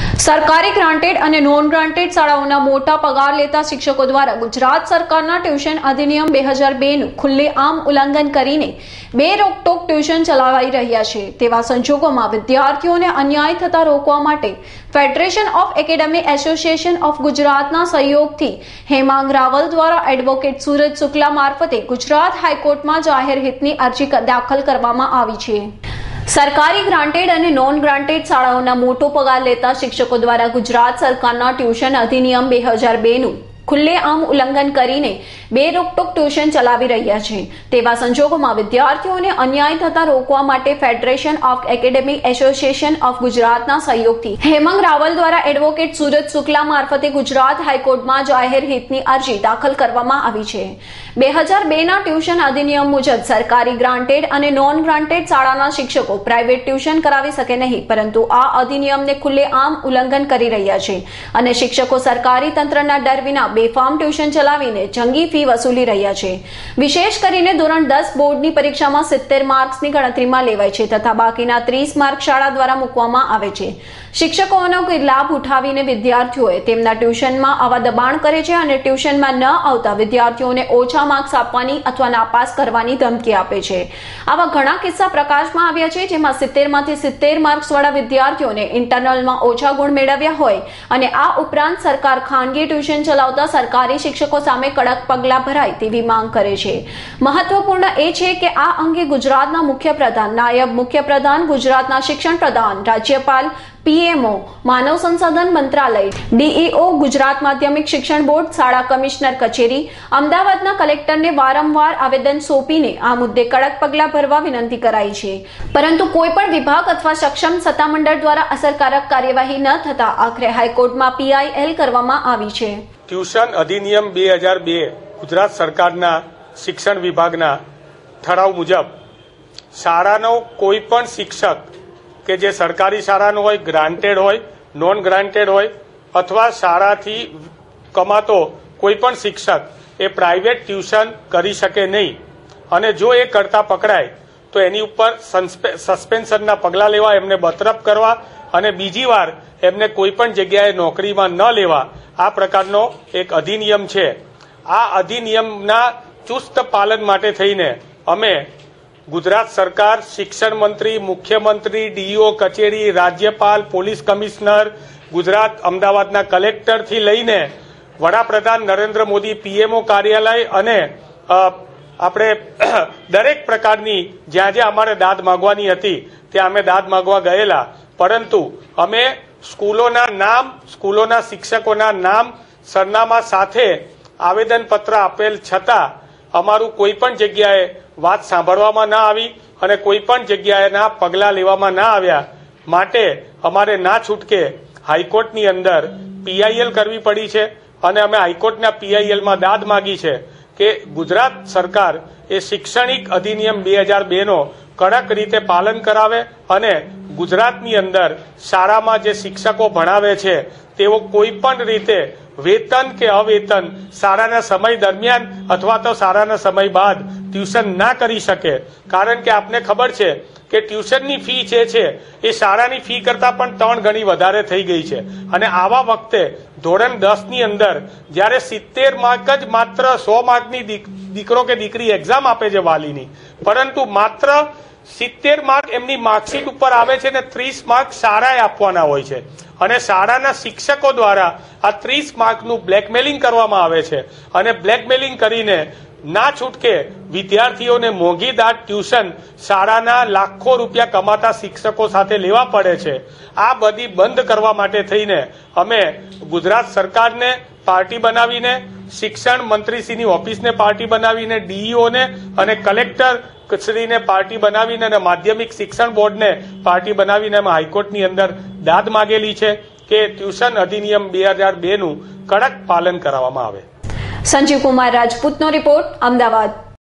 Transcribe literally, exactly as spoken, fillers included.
સરકારી ગ્રાન્ટેડ અને non granted શાળાઓના મોટા પગાર લેતા શિક્ષકો દ્વારા ગુજરાત સરકારના ટ્યુશન અધિનિયમ બે હજાર બે નું ખુલ્લેઆમ ઉલ્લંઘન કરીને બે રોકટોક ટ્યુશન ચલાવાઈ રહ્યા છે। તેવા સંજોગોમાં વિદ્યાર્થીઓને અન્યાય થતા રોકવા માટે federation of academic association of ગુજરાતના સહયોગથી હેમાંગ રાવલ દ્વારા એડવોકેટ સુરજ શુક્લા મારફતે ગુજરાત હાઈકોર્ટમાં જાહેર હિતની અરજી દાખલ કરવામાં આવી છે। સરકારી ગ્રાન્ટેડ અને નોન ગ્રાન્ટેડ શાળાઓના મોટો પગાર લેતા શિક્ષકો દ્વારા ગુજરાત સરકારના ટ્યુશન અધિનિયમ બે હજાર બે નું ખુલ્લેઆમ ઉલ્લંઘન કરીને બે રોકટોક ટ્યુશન ચલાવી રહ્યા છે। તેવા સંજોગોમાં વિદ્યાર્થીઓને અન્યાય થતા રોકવા માટે federation of academic association of ગુજરાતના સહયોગથી હેમાંગ રાવલ દ્વારા એડવોકેટ સુરજ શુક્લા મારફતે ગુજરાત હાઈકોર્ટમાં જાહેર હિતની અરજી દાખલ કરવામાં આવી છે। બે હજાર બે ના ટ્યુશન અધિનિયમ મુજબ સરકારી ગ્રાન્ટેડ અને નોન ગ્રાન્ટેડ શાળાના શિક્ષકો પ્રાઇવેટ ટ્યુશન કરાવી શકે નહીં, પરંતુ આ અધિનિયમને ખુલ્લેઆમ ઉલ્લંઘન કરી રહ્યા છે અને શિક્ષકો સરકારી તંત્રના ડર વિના બેફામ ટ્યુશન ચલાવીને જંગી ફી વસૂલી રહ્યા છે। વિશેષ કરીને ધોરણ દસ બોર્ડની પરીક્ષામાં સિત્તેર માર્ક્સની ગણતરીમાં લેવાય છે તથા બાકીના ત્રીસ માર્ક શાળા દ્વારા મૂકવામાં આવે છે। શિક્ષકોનો લાભ ઉઠાવીને વિદ્યાર્થીઓએ તેમના ટ્યુશનમાં આવા દબાણ કરે છે અને ટ્યુશનમાં ન આવતા વિદ્યાર્થીઓને ઓછા માર્ક્સ આપવાની અથવા નાપાસ કરવાની ધમકી આપે છે। આવા ઘણા કિસ્સા પ્રકાશમાં આવ્યા છે, જેમાં સિત્તેર માંથી સિત્તેર માર્ક્સ વાળા વિદ્યાર્થીઓને ઇન્ટરનલમાં ઓછા ગુણ મેળવ્યા હોય અને આ ઉપરાંત સરકાર ખાનગી ટ્યુશન ચલાવતા સરકારી શિક્ષકો સામે કડક પગલાં ભરાય તેવી માંગ કરે છે। મહત્વપૂર્ણ એ છે કે આ અંગે ગુજરાતના મુખ્યપ્રધાન, નાયબ મુખ્યપ્રધાન, ગુજરાતના શિક્ષણ પ્રધાન, રાજ્યપાલ, પીએમઓ, માનવ સંસાધન મંત્રાલય, ડીઈઓ, ગુજરાત માધ્યમિક શિક્ષણ બોર્ડ, શાળા કમિશનર કચેરી, અમદાવાદના કલેક્ટરને વારંવાર આવેદન સોંપીને આ મુદ્દે કડક પગલાં ભરવા વિનંતી કરાઈ છે, પરંતુ કોઈ પણ વિભાગ અથવા સક્ષમ સત્તામંડળ દ્વારા અસરકારક કાર્યવાહી ન થતા આખરે હાઈકોર્ટમાં પીઆઈએલ કરવામાં આવી છે। ટ્યુશન અધિનિયમ બે હજાર બે ગુજરાત સરકારના શિક્ષણ વિભાગના ઠરાવ મુજબ શાળાનો કોઈ પણ શિક્ષક કે જે સરકારી શાળાનો હોય, ગ્રાન્ટેડ હોય, નોન ગ્રાન્ટેડ હોય અથવા શાળાથી કમાતો કોઈ પણ શિક્ષક એ પ્રાઇવેટ ટ્યુશન કરી શકે નહીં અને જો એ કરતા પકડાય તો એની ઉપર સસ્પેન્શનના પગલાં લેવા, એમને બરતરફ કરવા અને બીજી વાર એમને કોઈ પણ જગ્યાએ નોકરીમાં ન લેવા, આ પ્રકારનો એક અધિનિયમ છે। આ અધિનિયમના ચુસ્ત પાલન માટે થઈને અમે ગુજરાત સરકાર, શિક્ષણ મંત્રી, મુખ્યમંત્રી, ડીઈઓ કચેરી, રાજ્યપાલ, પોલીસ કમિશનર, ગુજરાત અમદાવાદના કલેક્ટરથી લઈને વડાપ્રધાન નરેન્દ્ર મોદી, પીએમઓ કાર્યાલય અને આપણે દરેક પ્રકારની જ્યાં જ્યાં અમારે દાદ માગવાની હતી ત્યાં અમે દાદ માગવા ગયેલા, પરંતુ અમે સ્કૂલોના નામ, સ્કૂલોના શિક્ષકોના નામ, સરનામા સાથે આવેદનપત્ર આપેલ છતાં અમારું કોઈ પણ જગ્યાએ વાત સાંભળવામાં ના આવી અને કોઈ પણ જગ્યાએના પગલાં લેવામાં ના આવ્યા, માટે અમારે ના છૂટકે હાઈકોર્ટની અંદર પીઆઈએલ કરવી પડી છે અને અમે હાઈકોર્ટના પીઆઈએલમાં દાદ માગી છે કે ગુજરાત સરકાર એ શૈક્ષણિક અધિનિયમ બે હજાર બે નો કડક રીતે પાલન કરાવે અને ગુજરાતની અંદર શાળામાં જે શિક્ષકો ભણાવે છે તેઓ કોઈ પણ રીતે વેતન કે અવેતન શાળાના સમય દરમિયાન અથવા તો શાળાના સમય બાદ ટ્યુશન ના કરી શકે, કારણ કે આપને ખબર છે કે ટ્યુશનની ફી જે છે એ શાળાની ફી કરતાં પણ ત્રણ ગણી વધારે થઈ ગઈ છે અને આવા વખતે ધોરણ દસ ની અંદર જ્યારે સિત્તેર માર્ક જ માત્ર સો માર્કની દીકરો કે દીકરી એક્ઝામ આપે છે વાલીની, પરંતુ માત્ર સિત્તેર માર્ક એમની માર્કશીટ ઉપર આવે છે ને ત્રીસ માર્ક શાળાએ આપવાના હોય છે અને શાળાના શિક્ષકો દ્વારા આ ત્રીસ માર્કનું બ્લેકમેલિંગ કરવામાં આવે છે અને બ્લેકમેલિંગ કરીને ના છૂટકે વિદ્યાર્થીઓને મોંઘીદાટ ટ્યુશન શાળાના લાખો રૂપિયા કમાતા શિક્ષકો સાથે લેવા પડે છે। આ બધી બંધ કરવા માટે થઈને અમે ગુજરાત સરકારને પાર્ટી બનાવીને, શિક્ષણ મંત્રીશ્રીની ઓફિસને પાર્ટી બનાવીને, ડીઈઓને અને કલેક્ટર શ્રીને પાર્ટી બનાવીને અને માધ્યમિક શિક્ષણ બોર્ડને પાર્ટી બનાવીને અમે હાઈકોર્ટની અંદર દાદ માગેલી છે કે ટ્યુશન અધિનિયમ બે હજાર બે નું કડક પાલન કરાવવામાં આવે। સંજીવ કુમાર રાજપૂતનો રિપોર્ટ, અમદાવાદ।